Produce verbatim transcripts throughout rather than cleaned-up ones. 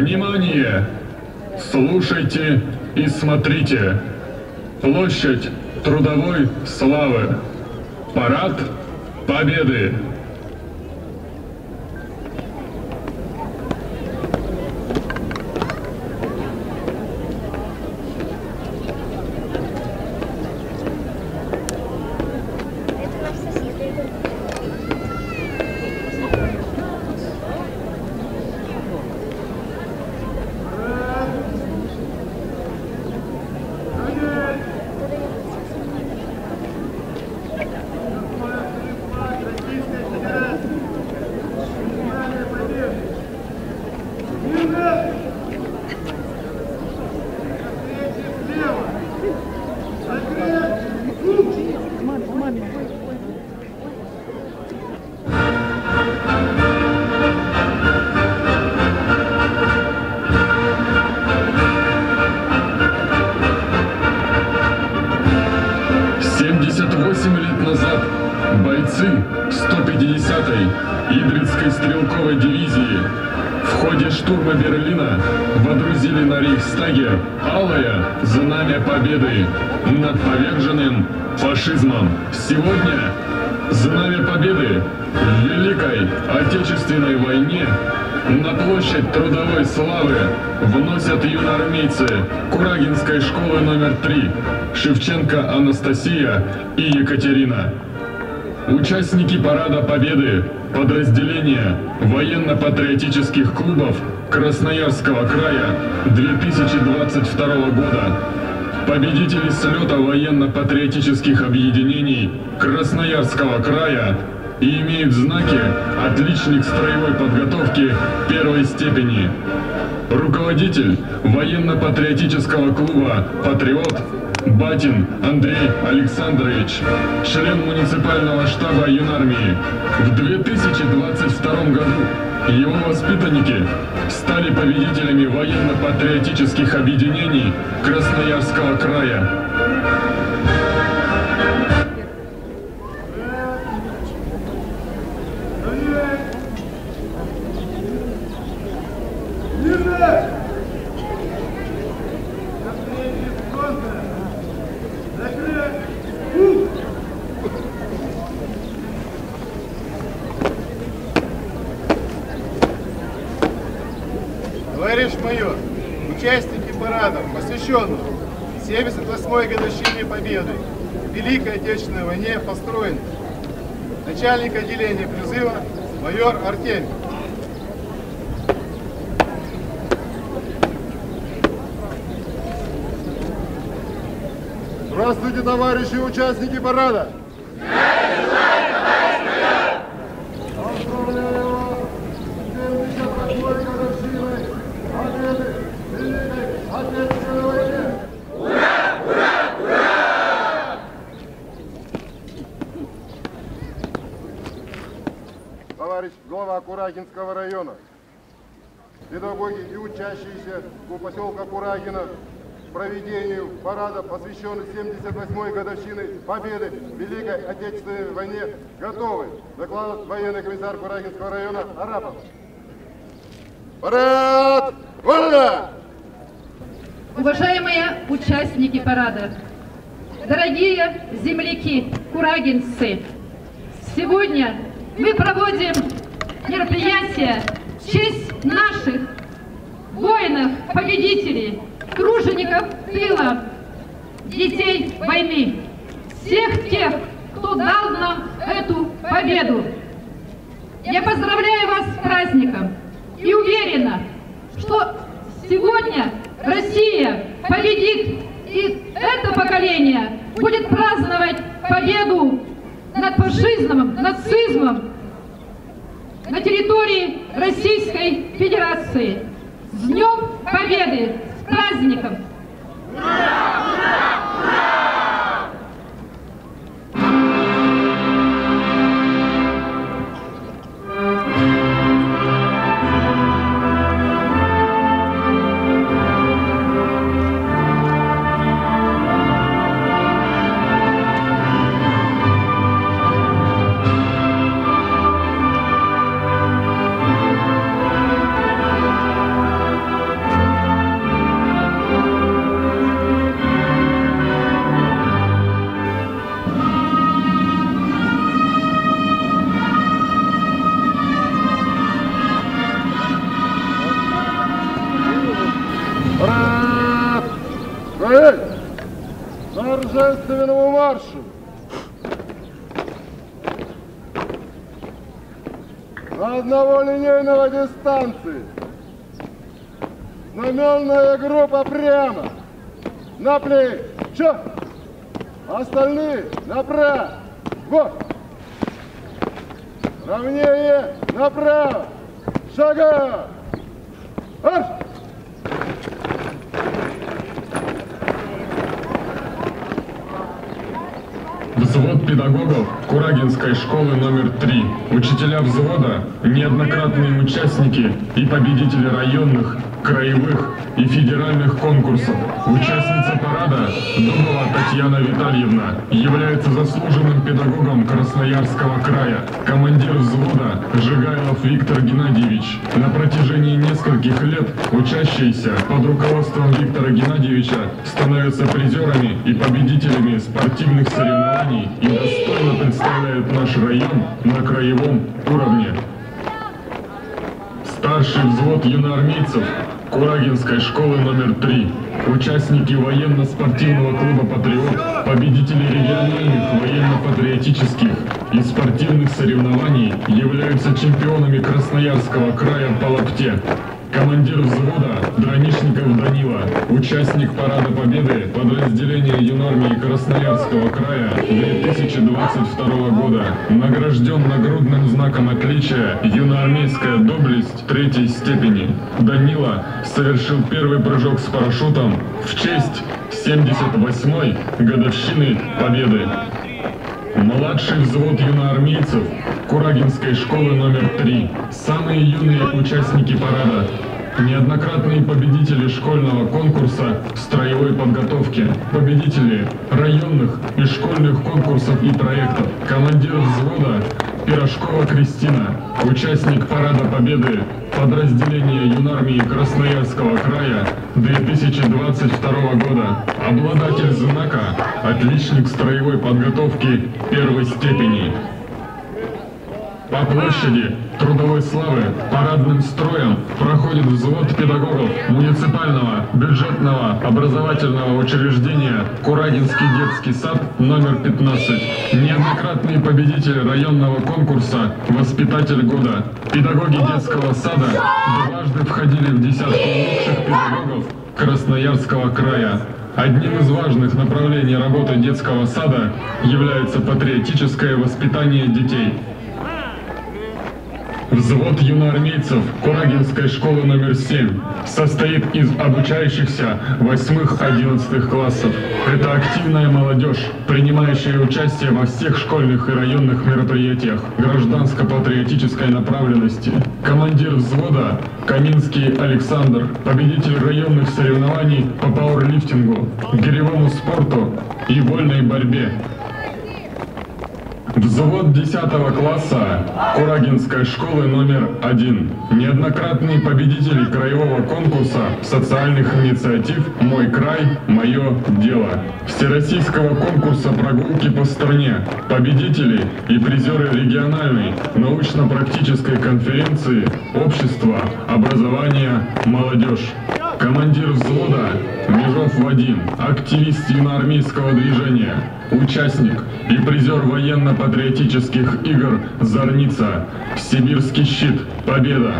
Внимание! Слушайте и смотрите. Площадь трудовой славы. Парад Победы. семьдесят восемь лет назад бойцы сто пятидесятой Идрицкой стрелковой дивизии в ходе штурма Берлина водрузили на Рейхстаге алое знамя победы над поверженным фашизмом. Сегодня знамя победы в Великой Отечественной войне на площадь трудовой славы вносят юноармейцы Курагинской школы номер три Шевченко Анастасия и Екатерина. Участники парада Победы, подразделения военно-патриотических клубов Красноярского края две тысячи двадцать второго года, победители слета военно-патриотических объединений Красноярского края и имеют знаки «Отличник строевой подготовки первой степени». Руководитель военно-патриотического клуба «Патриот» Батин Андрей Александрович, член муниципального штаба юнармии. В две тысячи двадцать втором году его воспитанники стали победителями военно-патриотических объединений Красноярского края. Товарищ майор, участники парада, посвященного семьдесят восьмой годовщине Победы в Великой Отечественной войне, построен начальник отделения призыва майор Артемий. Здравствуйте, товарищи участники парада! Товарищ глава Курагинского района, педагоги и учащиеся у поселка Курагина к проведению парада, посвященный семьдесят восьмой годовщине Победы в Великой Отечественной войне, готовы. Докладывает военный комиссар Курагинского района Арапов. Парад! Вольно! Уважаемые участники парада, дорогие земляки, курагинцы, сегодня мы проводим мероприятие в честь наших воинов, победителей, тружеников тыла, детей войны, всех тех, кто дал нам эту победу. Я поздравляю вас с праздником и уверена, что сегодня Россия победит, и это поколение будет праздновать победу над фашизмом, нацизмом на территории Российской Федерации. С Днем Победы! С праздником! Ура! Ура! Ура! торжественному маршу. На одного линейного дистанции. Знаменная группа прямо. На плечо. Остальные направо. Вот. Равнее направо. Шага. Марш! Взвод педагогов Курагинской школы номер три. Учителя взвода, неоднократные участники и победители районных, краевых и федеральных конкурсов. Участница парада Дубова Татьяна Витальевна является заслуженным педагогом Красноярского края. Командир взвода Жигайлов Виктор Геннадьевич. На протяжении нескольких лет учащиеся под руководством Виктора Геннадьевича становятся призерами и победителями спортивных соревнований и достойно представляют наш район на краевом уровне. Старший взвод юноармейцев Курагинской школы номер три. Участники военно-спортивного клуба «Патриот», победители региональных военно-патриотических и спортивных соревнований являются чемпионами Красноярского края по лапте. Командир взвода Дранишников Данила, участник Парада Победы подразделения юнармии Красноярского края две тысячи двадцать второго года, награжден нагрудным знаком отличия «Юноармейская доблесть» третьей степени. Данила совершил первый прыжок с парашютом в честь семьдесят восьмой годовщины Победы. Младший взвод юноармейцев Курагинской школы номер три. Самые юные участники парада. Неоднократные победители школьного конкурса строевой подготовки. Победители районных и школьных конкурсов и проектов. Командир взвода Пирожкова Кристина. Участник Парада Победы подразделения юнармии Красноярского края две тысячи двадцать второго года. Обладатель знака «Отличник строевой подготовки первой степени». По площади трудовой славы парадным строем проходит взвод педагогов муниципального бюджетного образовательного учреждения Курагинский детский сад номер пятнадцать. Неоднократные победители районного конкурса «Воспитатель года». Педагоги детского сада дважды входили в десятку лучших педагогов Красноярского края. Одним из важных направлений работы детского сада является патриотическое воспитание детей. Взвод юноармейцев Курагинской школы номер семь состоит из обучающихся восьмых-одиннадцатых классов. Это активная молодежь, принимающая участие во всех школьных и районных мероприятиях гражданско-патриотической направленности. Командир взвода Каминский Александр, победитель районных соревнований по пауэрлифтингу, гиревому спорту и вольной борьбе. Взвод десятого класса Курагинской школы номер один. Неоднократные победители краевого конкурса социальных инициатив «Мой край, мое дело». Всероссийского конкурса прогулки по стране. Победители и призеры региональной научно-практической конференции «Общество, образование, молодежь». Командир взвода Межов Вадим, активист юноармейского движения, участник и призер военно-патриотических игр «Зорница», «Сибирский щит», «Победа».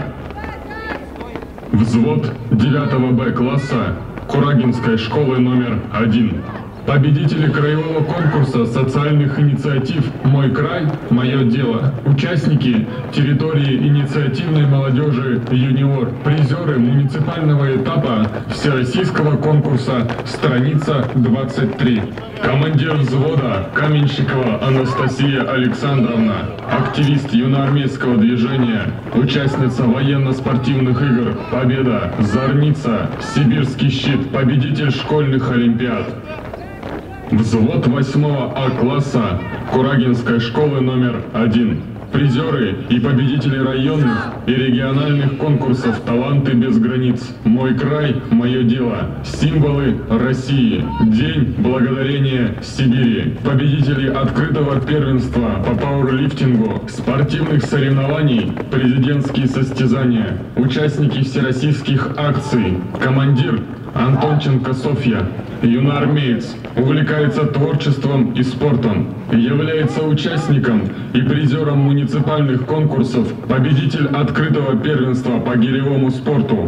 Взвод девятого Б класса Курагинской школы номер один. Победители краевого конкурса социальных инициатив «Мой край, мое дело». Участники территории инициативной молодежи «Юниор». Призеры муниципального этапа всероссийского конкурса «Страница двадцать три». Командир взвода Каменщикова Анастасия Александровна. Активист юноармейского движения. Участница военно-спортивных игр «Победа», «Зорница», «Сибирский щит», победитель школьных олимпиад. Взвод восьмого А класса Курагинской школы номер один. Призеры и победители районных и региональных конкурсов «Таланты без границ», «Мой край, мое дело», «Символы России», «День благодарения Сибири», победители открытого первенства по пауэрлифтингу, спортивных соревнований, президентские состязания, участники всероссийских акций, командир Антонченко Софья, юноармеец, увлекается творчеством и спортом, является участником и призером муниципальных конкурсов, победитель открытого первенства по гиревому спорту.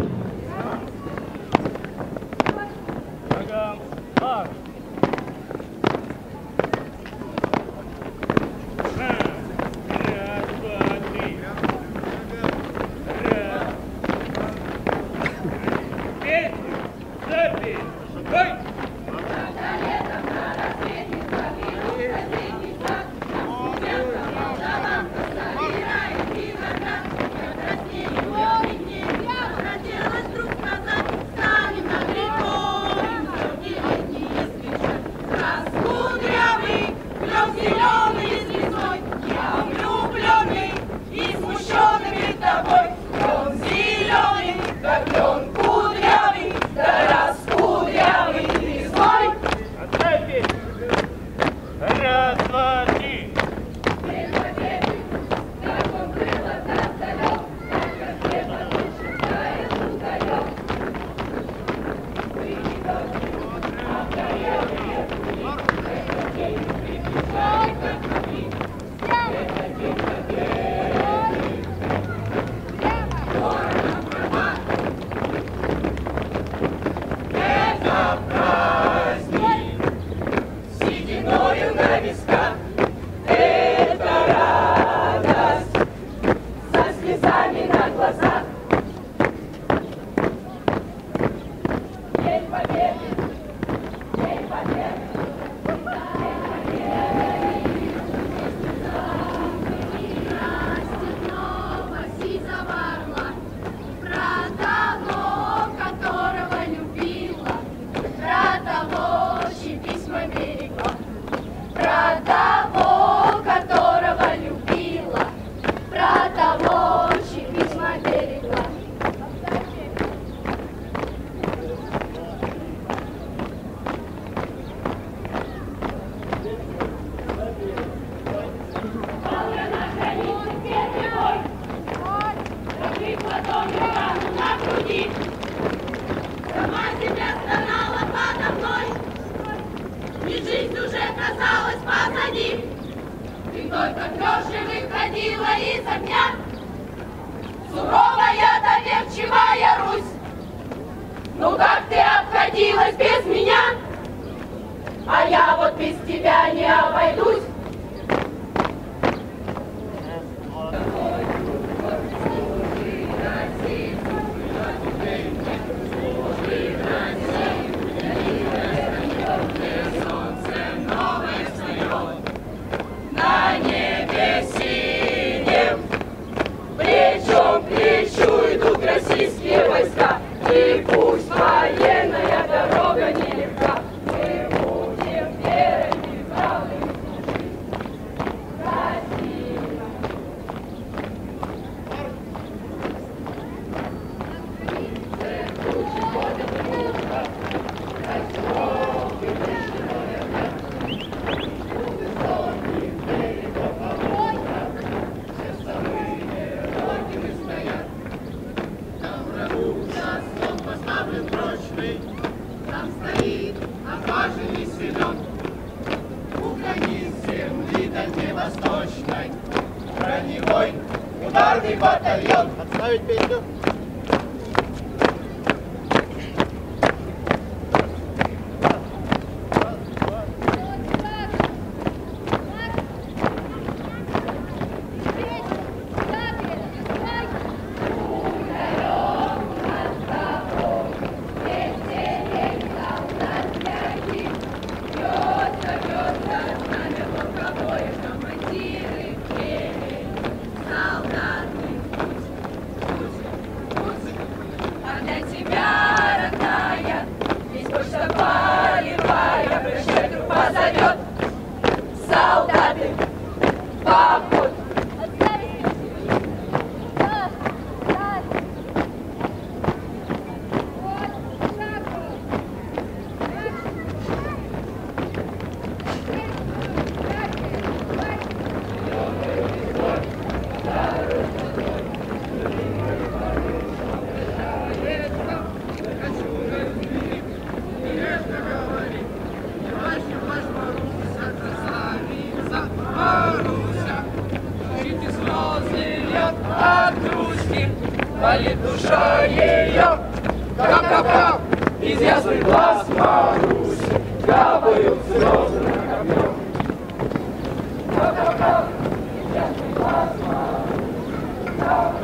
болит душа ее. Кап-кап-кап, из ясных глаз Маруси капают слезы на ковер. Кап-кап-кап, из ясных глаз Маруси капают.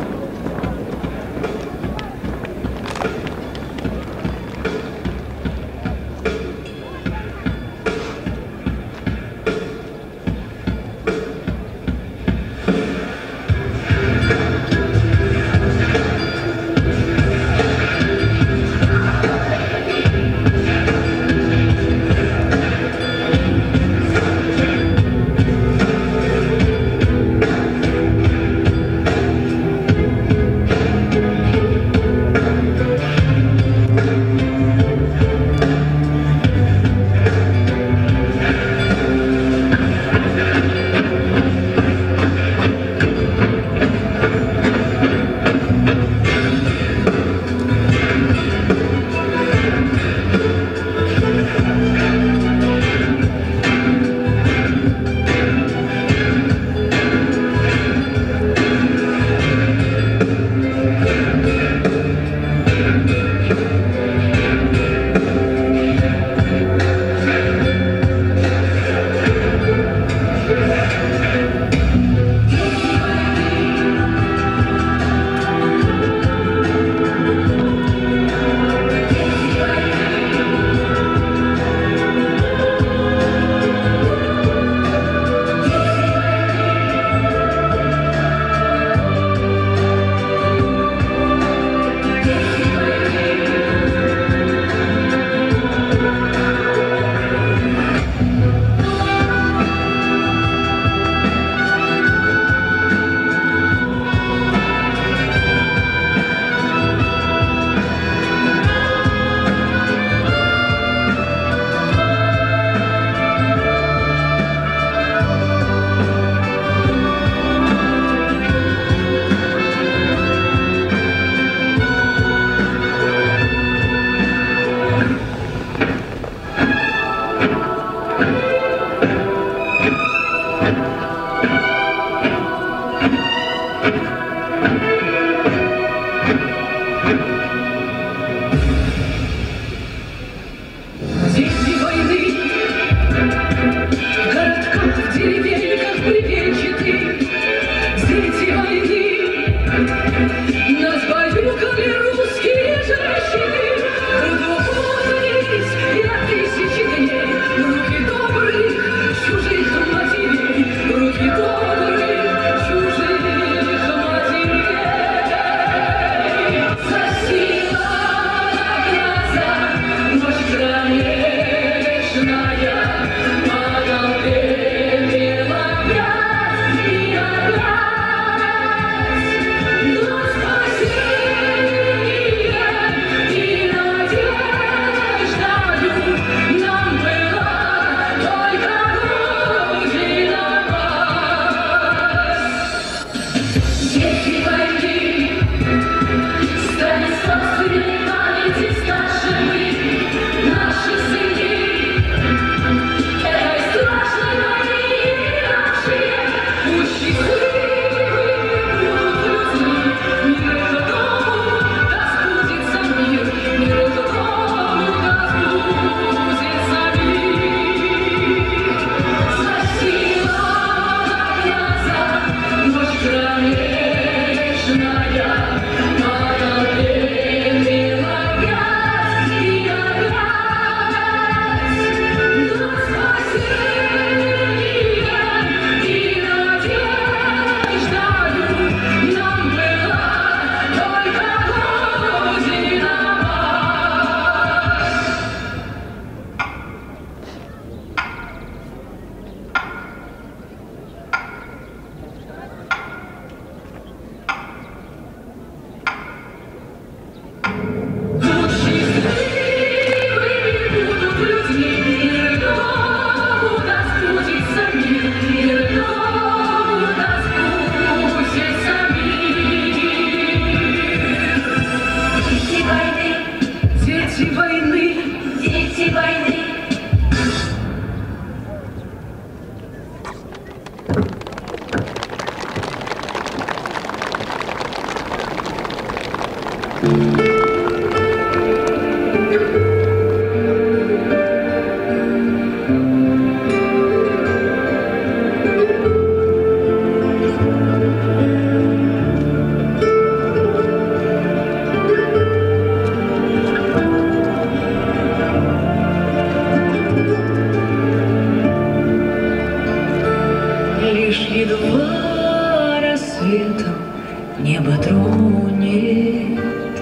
Небо тронет,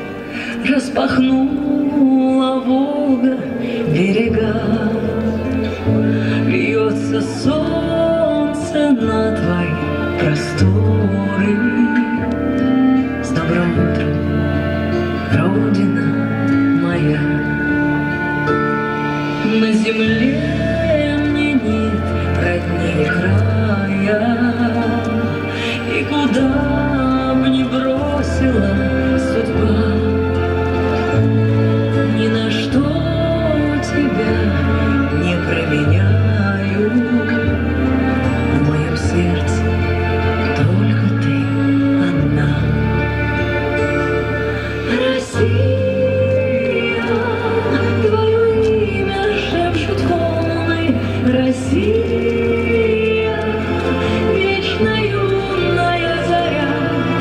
распахнула Волга берега, льется солнце на твои просторы. С добрым утром, Родина моя, на земле мне нет роднее края, и куда не бросила судьба, ни на что тебя не променяю. В моем сердце только ты одна. Россия, твое имя шепчут волны. Россия, вечно юная заря.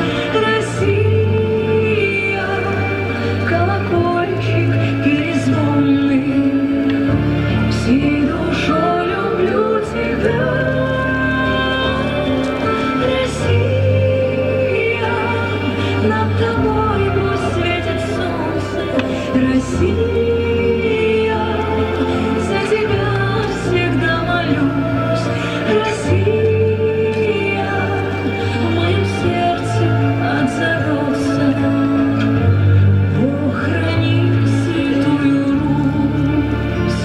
Россия, колокольчик перезвонный, всей душой люблю тебя. Россия, над тобой пусть светит солнце. Россия, за тебя всегда молюсь. Россия, в моем сердце отзовется. Бог храни святую Русь.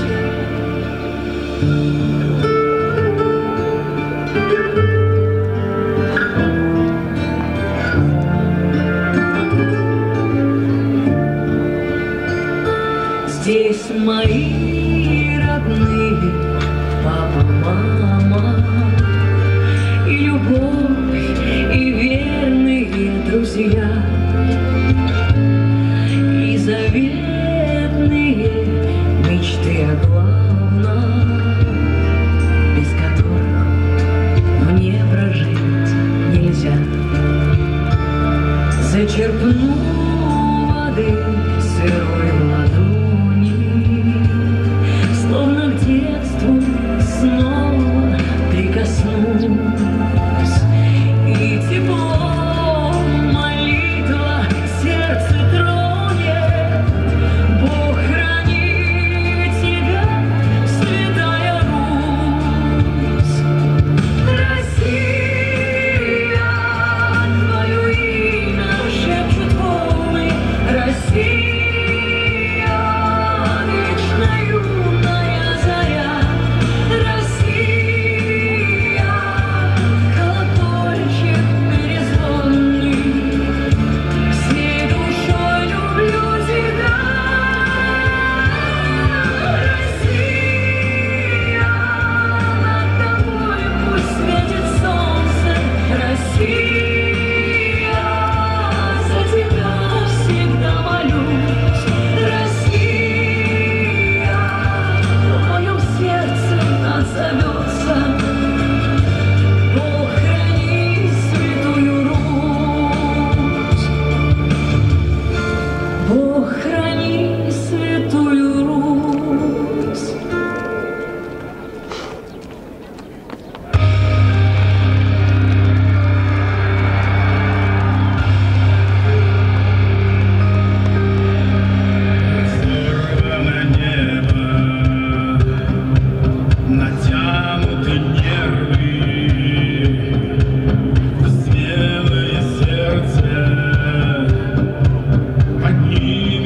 Здесь мои родные, папа, мама, и любовь, и верные друзья, и заветные мечты о главном, без которых мне прожить нельзя. Зачерпну воды сырой в ладони, словно к детству снова прикоснусь, и тепло молитва сердце тронет. Бог храни тебя, святая Русь. Россия, твое имя шепчут волны. Россия, вечно юная заря. Россия, колокольчик перезвонный, всей душой люблю тебя. Россия, над тобой пусть светит солнце. Россия, за тебя всегда молюсь. Россия, в моем сердце отзовется. Бог храни святую Русь. Бог храни святую Русь. Разорвано небо, натянуты нервы, смелое сердце поднимет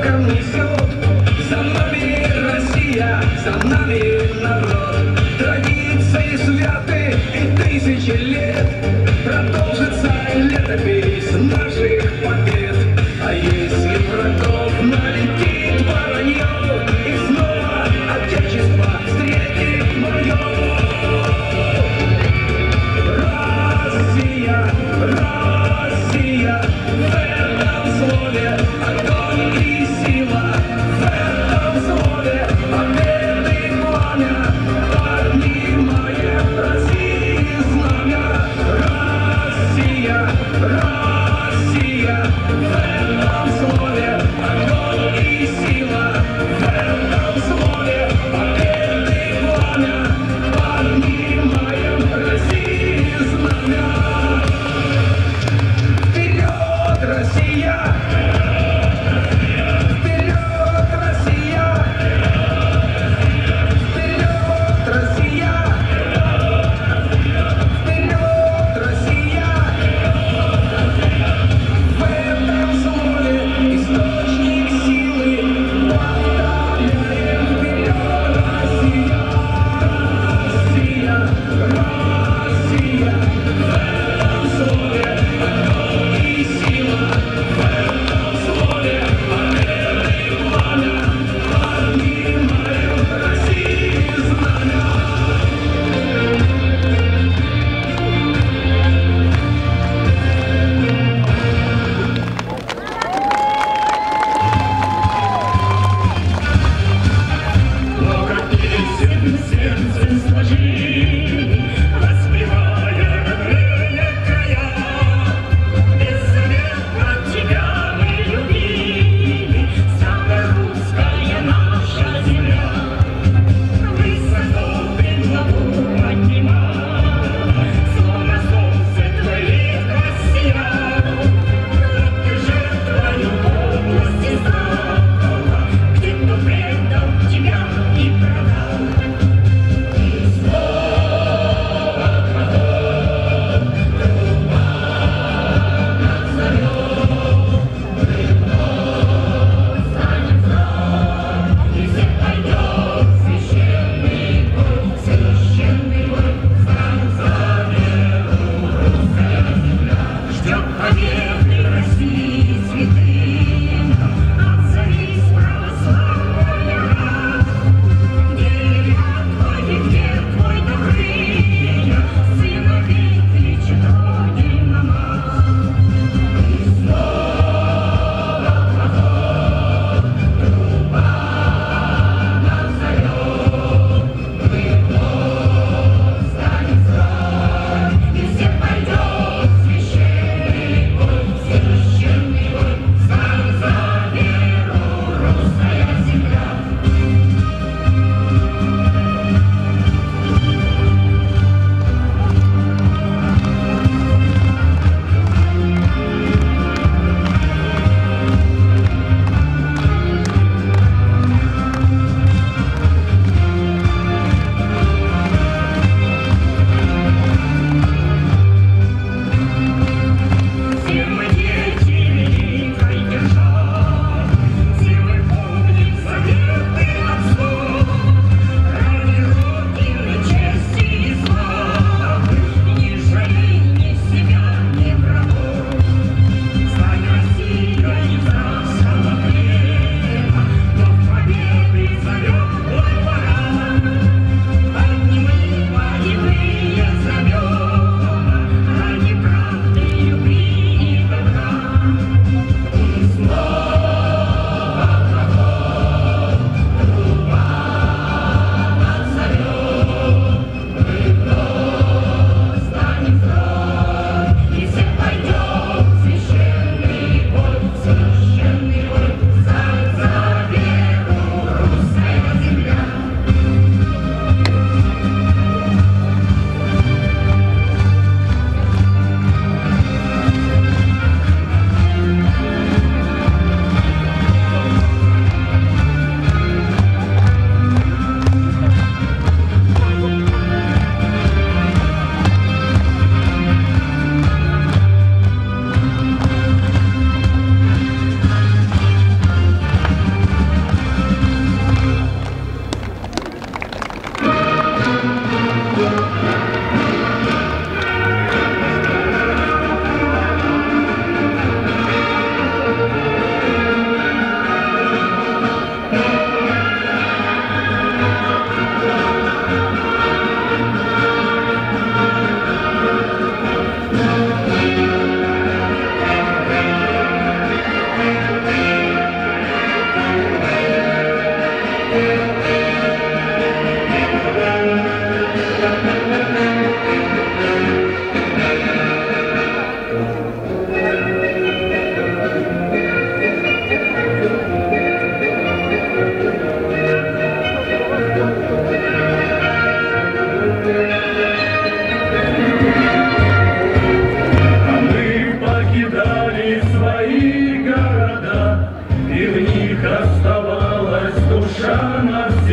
ветром несет. За нами Россия, за нами народ. Традиции святы и тысячи лет. Продолжится летопись наших побед. А если врагов налетит воронье, и снова отечество встретит мое. Россия, Россия, в этом слове огонь и сила.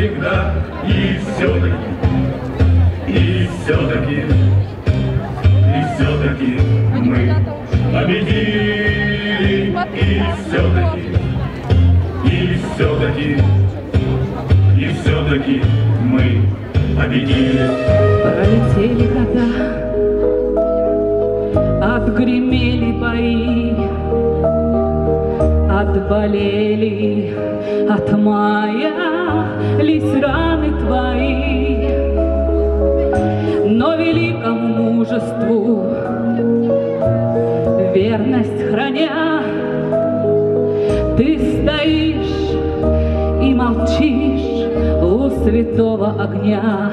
всегда. И все-таки, и все-таки, и все-таки мы победили. И все-таки, и все-таки, и все-таки мы победили. Пролетели года, отгремели бои, отболели от маялись раны твои, но великому мужеству верность храня, ты стоишь и молчишь у святого огня.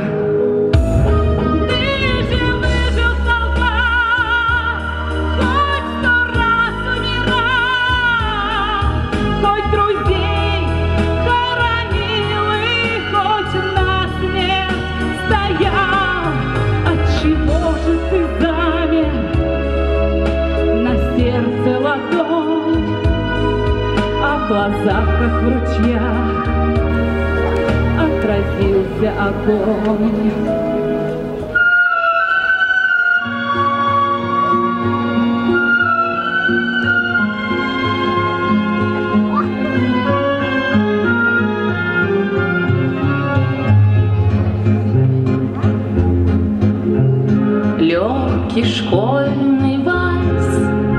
В глазах, как в ручьях, отразился огонь. Легкий школьный вальс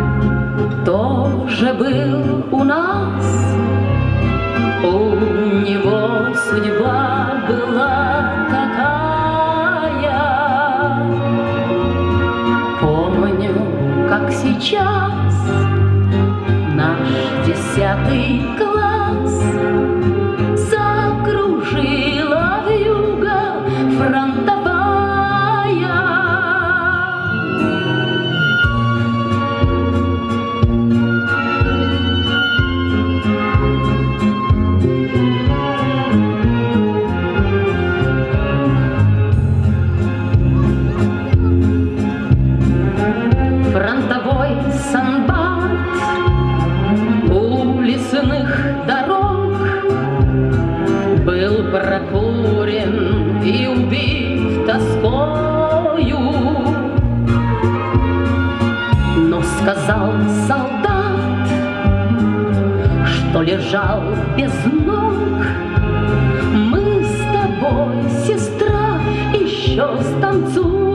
тоже был у нас. У него судьба была такая. Помню, как сейчас наш десятый класс закружила вьюга фронтовая. Прокурен и убит тоскою, но сказал солдат, что лежал без ног: мы с тобой, сестра, еще станцуем.